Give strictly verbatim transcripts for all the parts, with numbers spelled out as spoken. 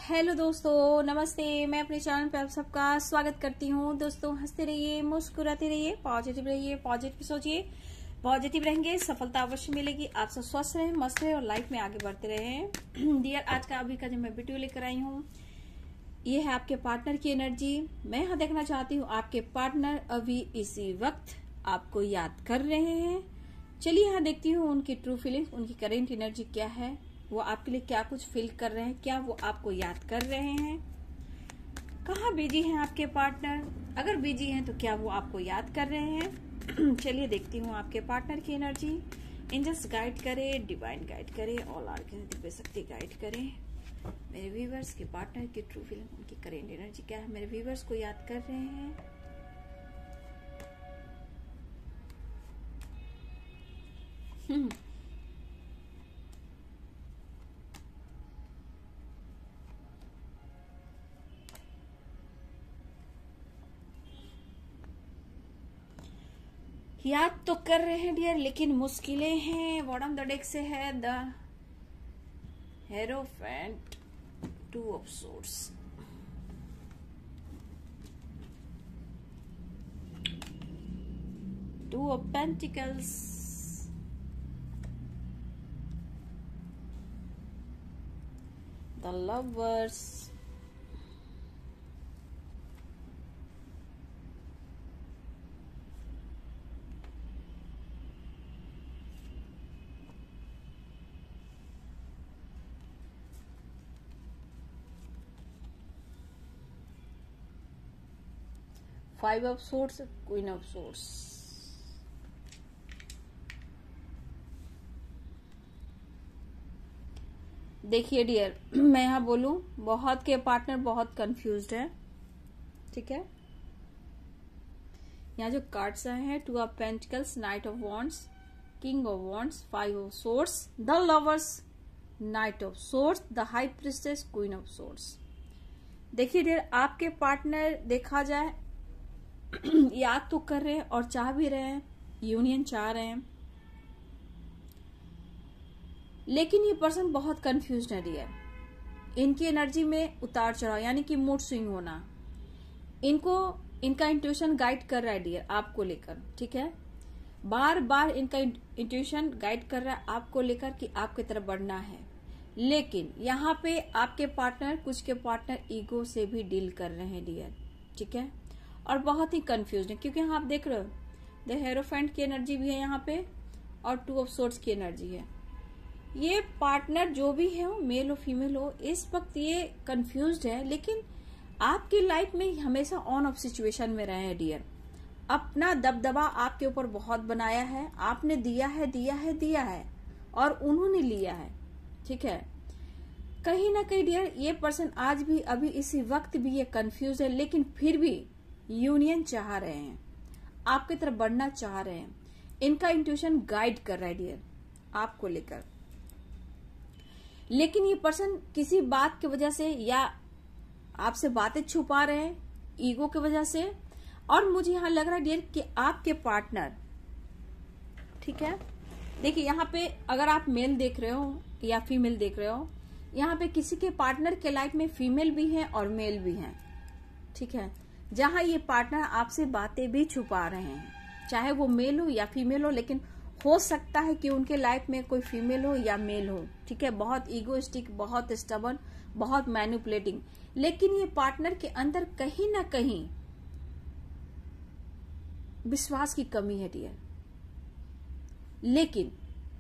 Hello दोस्तों, नमस्ते। मैं अपने चैनल पे आप सबका स्वागत करती हूँ। दोस्तों, हंसते रहिए, मुस्कुराते रहिए, पॉजिटिव रहिए, पॉजिटिव सोचिए, पॉजिटिव रहेंगे, सफलता अवश्य मिलेगी। आप सब स्वस्थ रहें, मस्त रहें और लाइफ में आगे बढ़ते रहें। डियर, आज का अभी का जो मैं वीडियो लेकर आई हूँ, ये है आपके पार्टनर की एनर्जी। मैं यहाँ देखना चाहती हूँ आपके पार्टनर अभी इसी वक्त आपको याद कर रहे हैं। चलिए यहाँ देखती हूँ उनकी ट्रू फीलिंग्स, उनकी करेंट एनर्जी क्या है, वो आपके लिए क्या कुछ फील कर रहे हैं, क्या वो आपको याद कर रहे हैं, कहाँ बिजी हैं आपके पार्टनर, अगर बिजी हैं तो क्या वो आपको याद कर रहे हैं। चलिए देखती हूँ आपके पार्टनर की एनर्जी। एंजल्स गाइड करे, डिवाइन गाइड करे, ऑल आर्कैंजल दिव्य शक्ति गाइड करे। मेरे व्यूवर्स के पार्टनर की ट्रू फीलिंग, उनकी करेंट एनर्जी क्या है, मेरे व्यूवर्स को याद कर रहे हैं। हम्म याद तो कर रहे हैं डियर, लेकिन मुश्किलें हैं। बॉटम द डेक से है the hierophant, two of swords, two of pentacles, the lovers, five of swords, queen of swords. देखिए डियर, मैं यहाँ बोलूं, बहुत के पार्टनर बहुत कंफ्यूज्ड है। ठीक है, यहाँ जो कार्ड्स आए हैं, two of pentacles, knight of wands, king of wands, five of swords, the lovers, knight of swords, the high priestess, queen of swords. देखिए डियर, आपके पार्टनर देखा जाए याद तो कर रहे हैं और चाह भी रहे हैं, यूनियन चाह रहे हैं, लेकिन ये पर्सन बहुत कंफ्यूज्ड है डियर। इनकी एनर्जी में उतार चढ़ाव, यानी कि मूड स्विंग होना, इनको इनका इंट्यूशन गाइड कर रहा है डियर आपको लेकर। ठीक है, बार बार इनका इंट्यूशन गाइड कर रहा है आपको लेकर कि आपकी तरफ बढ़ना है, लेकिन यहाँ पे आपके पार्टनर, कुछ के पार्टनर ईगो से भी डील कर रहे हैं डियर। ठीक है, और बहुत ही कंफ्यूज है, क्योंकि यहाँ आप देख रहे हो द हेरोफेंट की एनर्जी भी है यहाँ पे और टू ऑफ सोर्ड्स की एनर्जी है। ये पार्टनर जो भी है, हो मेल हो फीमेल हो, इस वक्त ये कंफ्यूज्ड है, लेकिन आपकी लाइफ में हमेशा ऑन ऑफ सिचुएशन में रहे हैं डियर। अपना दबदबा आपके ऊपर बहुत बनाया है, आपने दिया है दिया है दिया है और उन्होंने लिया है। ठीक है, कहीं ना कहीं डियर ये पर्सन आज भी, अभी इसी वक्त भी ये कंफ्यूज है, लेकिन फिर भी यूनियन चाह रहे हैं, आपकी तरफ बढ़ना चाह रहे हैं। इनका इंट्यूशन गाइड कर रहा है डियर आपको लेकर, लेकिन ये पर्सन किसी बात की वजह से या आपसे बातें छुपा रहे हैं ईगो की वजह से। और मुझे यहां लग रहा है डियर कि आपके पार्टनर, ठीक है, देखिए यहाँ पे अगर आप मेल देख रहे हो या फीमेल देख रहे हो, यहाँ पे किसी के पार्टनर के लाइफ में फीमेल भी है और मेल भी है। ठीक है, जहां ये पार्टनर आपसे बातें भी छुपा रहे हैं, चाहे वो मेल हो या फीमेल हो, लेकिन हो सकता है कि उनके लाइफ में कोई फीमेल हो या मेल हो। ठीक है, बहुत ईगोइस्टिक, बहुत स्टबर्न, बहुत मैनिपुलेटिंग, लेकिन ये पार्टनर के अंदर कहीं ना कहीं विश्वास की कमी है डियर। लेकिन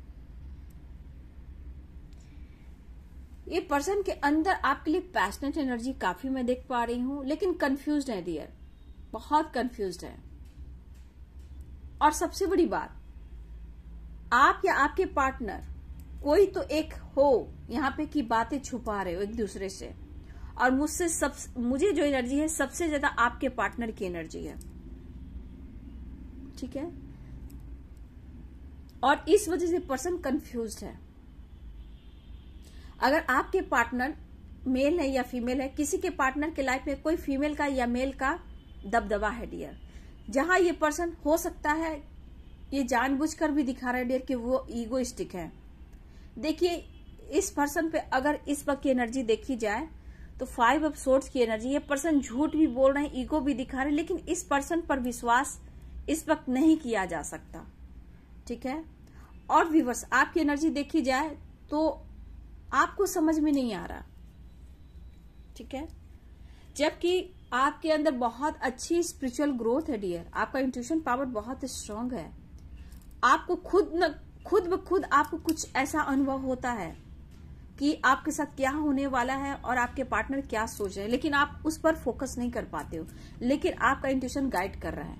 ये पर्सन के अंदर आपके लिए पैशनेट एनर्जी काफी मैं देख पा रही हूं, लेकिन कंफ्यूज्ड है डियर, बहुत कंफ्यूज्ड है। और सबसे बड़ी बात, आप या आपके पार्टनर कोई तो एक हो यहाँ पे कि बातें छुपा रहे हो एक दूसरे से, और मुझसे सब मुझे जो एनर्जी है सबसे ज्यादा आपके पार्टनर की एनर्जी है। ठीक है, और इस वजह से पर्सन कंफ्यूज्ड है। अगर आपके पार्टनर मेल है या फीमेल है, किसी के पार्टनर के लाइफ में कोई फीमेल का या मेल का दबदबा है डियर, जहां ये पर्सन हो सकता है ये जानबूझकर भी दिखा रहा है डियर कि वो ईगोइस्टिक है। देखिए, इस पर्सन पे अगर इस वक्त की एनर्जी देखी जाए तो फाइव ऑफ सोर्ड्स की एनर्जी, ये पर्सन झूठ भी बोल रहे हैं, ईगो भी दिखा रहे हैं, लेकिन इस पर्सन पर विश्वास इस वक्त नहीं किया जा सकता, ठीक है। और व्यूअर्स, आपकी एनर्जी देखी जाए तो आपको समझ में नहीं आ रहा, ठीक है, जबकि आपके अंदर बहुत अच्छी स्पिरिचुअल ग्रोथ है डियर, आपका इंट्यूशन पावर बहुत स्ट्रांग है, आपको खुद न खुद ब खुद आपको कुछ ऐसा अनुभव होता है कि आपके साथ क्या होने वाला है और आपके पार्टनर क्या सोच रहे हैं, लेकिन आप उस पर फोकस नहीं कर पाते हो, लेकिन आपका इंट्यूशन गाइड कर रहा है,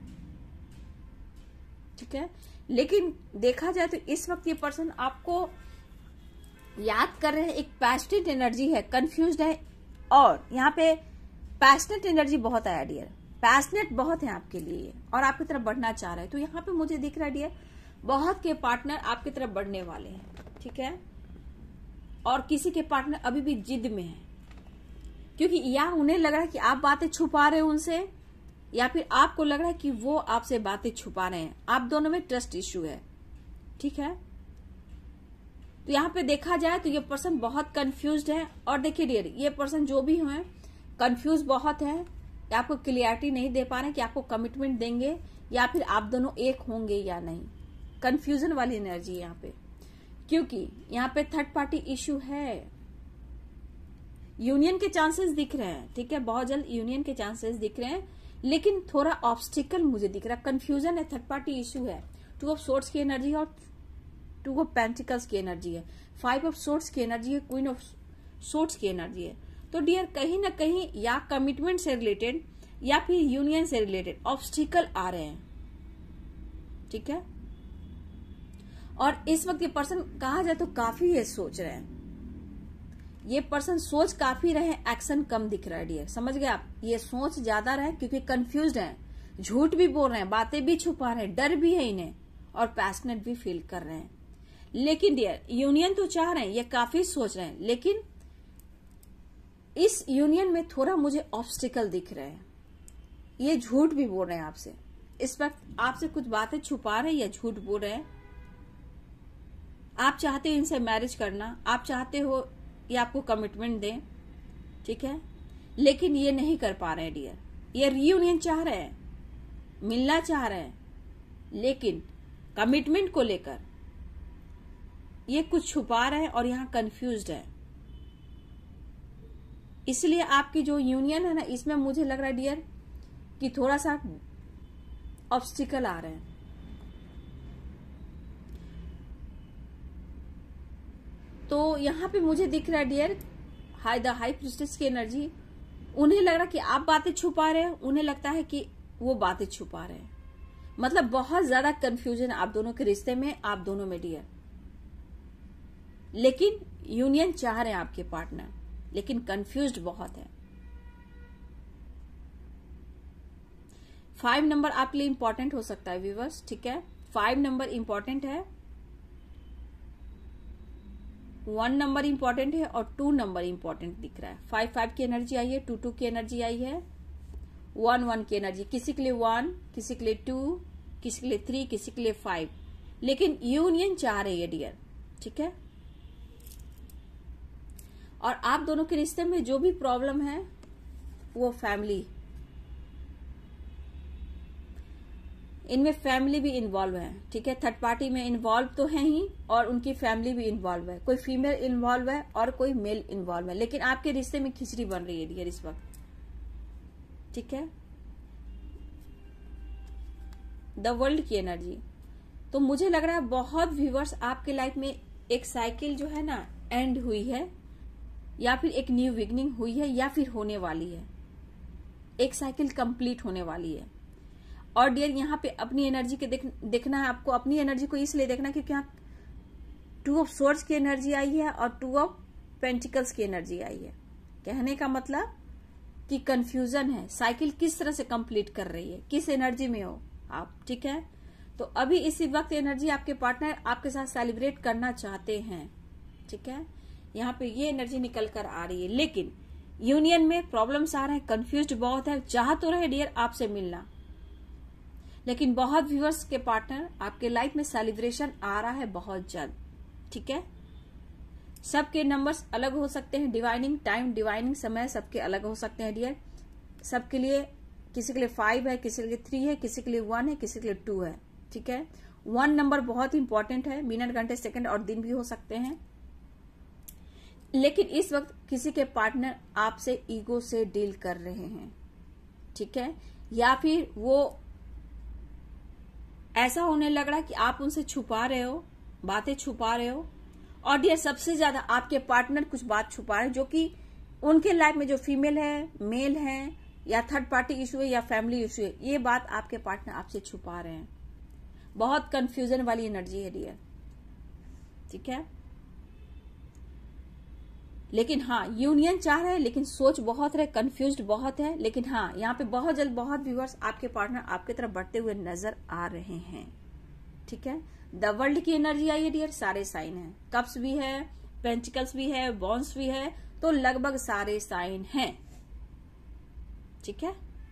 ठीक है। लेकिन देखा जाए तो इस वक्त ये पर्सन आपको याद कर रहे हैं, एक पैशनेट एनर्जी है, कंफ्यूज्ड है, और यहाँ पे पैशनेट एनर्जी बहुत आया डियर, पैशनेट बहुत है आपके लिए और आपकी तरफ बढ़ना चाह रहे हैं। तो यहाँ पे मुझे दिख रहा है डियर, बहुत के पार्टनर आपकी तरफ बढ़ने वाले हैं, ठीक है, और किसी के पार्टनर अभी भी जिद में है, क्योंकि या उन्हें लग रहा है कि आप बातें छुपा रहे हो उनसे, या फिर आपको लग रहा है कि वो आपसे बातें छुपा रहे हैं। आप दोनों में ट्रस्ट इश्यू है, ठीक है। तो यहाँ पे देखा जाए तो ये पर्सन बहुत कंफ्यूज्ड है, और देखिए डियर, ये पर्सन जो भी है कंफ्यूज बहुत है, या आपको क्लियरिटी नहीं दे पा रहे हैं कि आपको कमिटमेंट देंगे या फिर आप दोनों एक होंगे या नहीं, कंफ्यूजन वाली एनर्जी यहाँ पे, क्योंकि यहाँ पे थर्ड पार्टी इश्यू है। यूनियन के चांसेस दिख रहे हैं, ठीक है, बहुत जल्द यूनियन के चांसेस दिख रहे हैं, लेकिन थोड़ा ऑब्स्टिकल मुझे दिख रहा है, कंफ्यूजन है, थर्ड पार्टी इश्यू है। टू ऑफ सोर्ड्स की एनर्जी और टू ऑफ पेंटिकल्स की एनर्जी है, फाइव ऑफ सोर्ड्स की एनर्जी है, क्वीन ऑफ सोर्ड्स की एनर्जी है। तो डियर, कहीं ना कहीं या कमिटमेंट से रिलेटेड या फिर यूनियन से रिलेटेड ऑब्स्टिकल आ रहे हैं, ठीक है। और इस वक्त ये पर्सन कहा जाए तो काफी ये सोच रहे हैं, ये पर्सन सोच काफी रहे, एक्शन कम दिख रहा है डियर, समझ गए आप, ये सोच ज्यादा रहे क्योंकि कंफ्यूज्ड है, झूठ भी बोल रहे हैं, बातें भी छुपा रहे हैं, डर भी है इन्हें, और पैशनेट भी फील कर रहे हैं। लेकिन डियर, यूनियन तो चाह रहे हैं, ये काफी सोच रहे हैं, लेकिन इस यूनियन में थोड़ा मुझे ऑब्स्टिकल दिख रहे हैं, ये झूठ भी बोल रहे हैं आपसे, इस वक्त आपसे कुछ बातें छुपा रहे हैं या झूठ बोल रहे हैं। आप चाहते हो इनसे मैरिज करना, आप चाहते हो ये आपको कमिटमेंट दें, ठीक है, लेकिन ये नहीं कर पा रहे हैं डियर, ये रीयूनियन चाह रहे हैं, मिलना चाह रहे हैं, लेकिन कमिटमेंट को लेकर ये कुछ छुपा रहे हैं और यहां कंफ्यूज्ड है। इसलिए आपकी जो यूनियन है ना, इसमें मुझे लग रहा है डियर कि थोड़ा सा ऑब्स्टिकल आ रहे हैं। तो यहां पे मुझे दिख रहा है dear, high the high priestess की एनर्जी, उन्हें लग रहा है कि आप बातें छुपा रहे हैं, उन्हें लगता है कि वो बातें छुपा रहे हैं, मतलब बहुत ज्यादा कंफ्यूजन आप दोनों के रिश्ते में, आप दोनों में डियर। लेकिन यूनियन चाह रहे हैं आपके पार्टनर, लेकिन कंफ्यूज्ड बहुत है। फाइव नंबर आपके लिए इंपॉर्टेंट हो सकता है व्यूवर्स, ठीक है, फाइव नंबर इंपॉर्टेंट है, वन नंबर इंपॉर्टेंट है और टू नंबर इंपॉर्टेंट दिख रहा है। फाइव फाइव की एनर्जी आई है, टू टू की एनर्जी आई है, वन वन की एनर्जी, किसी के लिए वन, किसी के लिए टू, किसी के लिए थ्री, किसी के लिए फाइव, लेकिन यूनियन चाह रही है डियर, ठीक है। और आप दोनों के रिश्ते में जो भी प्रॉब्लम है वो फैमिली, इनमें फैमिली भी इन्वॉल्व है, ठीक है, थर्ड पार्टी में इन्वॉल्व तो है ही और उनकी फैमिली भी इन्वॉल्व है, कोई फीमेल इन्वॉल्व है और कोई मेल इन्वॉल्व है, लेकिन आपके रिश्ते में खिचड़ी बन रही है डियर इस वक्त, ठीक है। द वर्ल्ड की एनर्जी, तो मुझे लग रहा है बहुत व्यूवर्स आपके लाइफ में एक साइकिल जो है ना एंड हुई है, या फिर एक न्यू बिगनिंग हुई है, या फिर होने वाली है, एक साइकिल कंप्लीट होने वाली है। और डियर, यहाँ पे अपनी एनर्जी के देख, देखना है आपको, अपनी एनर्जी को इसलिए देखना है क्योंकि यहाँ टू ऑफ सोर्ड्स की एनर्जी आई है और टू ऑफ पेंटिकल्स की एनर्जी आई है। कहने का मतलब कि कंफ्यूजन है, साइकिल किस तरह से कंप्लीट कर रही है, किस एनर्जी में हो आप, ठीक है। तो अभी इसी वक्त एनर्जी आपके पार्टनर आपके साथ सेलिब्रेट करना चाहते हैं, ठीक है, यहाँ पे ये एनर्जी निकल कर आ रही है, लेकिन यूनियन में प्रॉब्लम्स आ रहे हैं, कंफ्यूज्ड बहुत है, चाह तो रहे डियर आपसे मिलना, लेकिन बहुत व्यूअर्स के पार्टनर आपके लाइफ में सेलिब्रेशन आ रहा है बहुत जल्द, ठीक है। सबके नंबर्स अलग हो सकते हैं, डिवाइनिंग टाइम, डिवाइनिंग समय सबके अलग हो सकते हैं डियर। सबके लिए, किसी के लिए फाइव है, किसी के लिए थ्री है, किसी के लिए वन है, किसी के लिए टू है, ठीक है। वन नंबर बहुत इंपॉर्टेंट है, मिनट, घंटे, सेकंड और दिन भी हो सकते हैं। लेकिन इस वक्त किसी के पार्टनर आपसे ईगो से डील कर रहे हैं, ठीक है, या फिर वो ऐसा होने लग रहा है कि आप उनसे छुपा रहे हो, बातें छुपा रहे हो। और डियर सबसे ज्यादा आपके पार्टनर कुछ बात छुपा रहे हैं जो कि उनके लाइफ में जो फीमेल है, मेल है, या थर्ड पार्टी इशू है, या फैमिली इशू है, ये बात आपके पार्टनर आपसे छुपा रहे हैं। बहुत कंफ्यूजन वाली एनर्जी है डियर, ठीक है। लेकिन हाँ, यूनियन चाह रहे हैं, लेकिन सोच बहुत है, कंफ्यूज्ड बहुत है। लेकिन हाँ, यहाँ पे बहुत जल्द बहुत व्यूअर्स आपके पार्टनर आपके तरफ बढ़ते हुए नजर आ रहे हैं, ठीक है। द वर्ल्ड की एनर्जी आई है डियर, सारे साइन है, कप्स भी है, पेंटिकल्स भी है, बॉन्स भी है, तो लगभग सारे साइन हैं, ठीक है।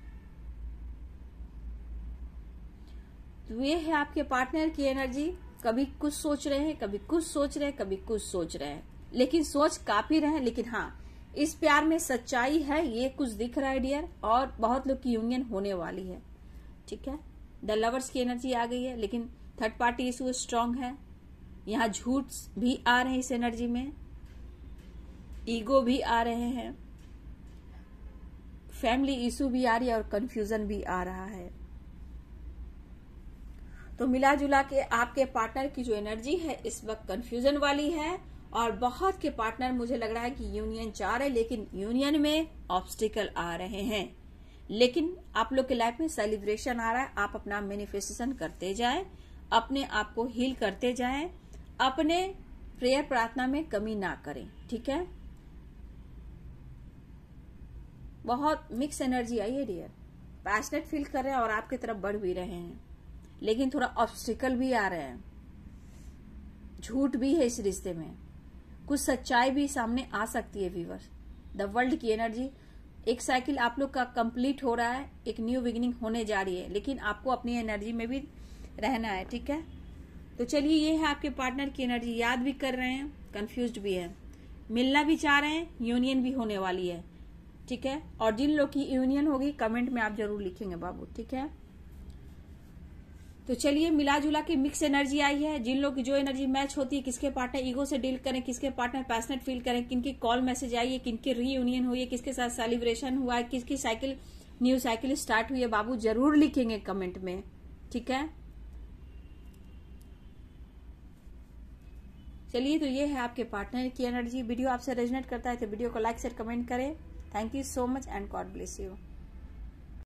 तो ये है आपके पार्टनर की एनर्जी। कभी कुछ सोच रहे हैं, कभी कुछ सोच रहे हैं, कभी कुछ सोच रहे हैं, लेकिन सोच काफी रहे हैं। लेकिन हाँ, इस प्यार में सच्चाई है, ये कुछ दिख रहा है डियर, और बहुत लोग की यूनियन होने वाली है, ठीक है। द लवर्स की एनर्जी आ गई है, लेकिन थर्ड पार्टी इशू स्ट्रांग है। यहाँ झूठ भी आ रहे हैं इस एनर्जी में, ईगो भी आ रहे हैं, फैमिली इशू भी आ रही है, और कंफ्यूजन भी आ रहा है। तो मिला जुला के आपके पार्टनर की जो एनर्जी है इस वक्त कंफ्यूजन वाली है, और बहुत के पार्टनर मुझे लग रहा है कि यूनियन चाह रहे, लेकिन यूनियन में ऑब्स्टिकल आ रहे हैं। लेकिन आप लोग के लाइफ में सेलिब्रेशन आ रहा है। आप अपना मैनिफेस्टेशन करते जाएं, अपने आप को हील करते जाएं, अपने प्रेयर प्रार्थना में कमी ना करें, ठीक है। बहुत मिक्स एनर्जी आई है डियर, पैशनेट फील कर रहे हैं और आपकी तरफ बढ़ भी रहे हैं, लेकिन थोड़ा ऑब्स्टिकल भी आ रहे हैं, झूठ भी है इस रिश्ते में, कुछ सच्चाई भी सामने आ सकती है व्यूअर्स। द वर्ल्ड की एनर्जी, एक साइकिल आप लोग का कंप्लीट हो रहा है, एक न्यू बिगिनिंग होने जा रही है, लेकिन आपको अपनी एनर्जी में भी रहना है, ठीक है। तो चलिए, ये है आपके पार्टनर की एनर्जी, याद भी कर रहे हैं, कंफ्यूज्ड भी है, मिलना भी चाह रहे हैं, यूनियन भी होने वाली है, ठीक है। और जिन लोग की यूनियन होगी कमेंट में आप जरूर लिखेंगे बाबू, ठीक है। तो चलिए, मिला जुला के मिक्स एनर्जी आई है। जिन लोग की जो एनर्जी मैच होती है, किसके पार्टनर ईगो से डील करें, किसके पार्टनर पैशनेट फील करें, किनकी कॉल मैसेज आई है, किनकी रीयूनियन हुई है, किसके साथ सेलिब्रेशन हुआ है, किसकी साइकिल न्यू साइकिल स्टार्ट हुई है, बाबू जरूर लिखेंगे कमेंट में, ठीक है। चलिए, तो ये है आपके पार्टनर की एनर्जी। वीडियो आपसे रेजोनेट करता है तो वीडियो को लाइक शेयर कमेंट करें। Thank you so much and God bless you.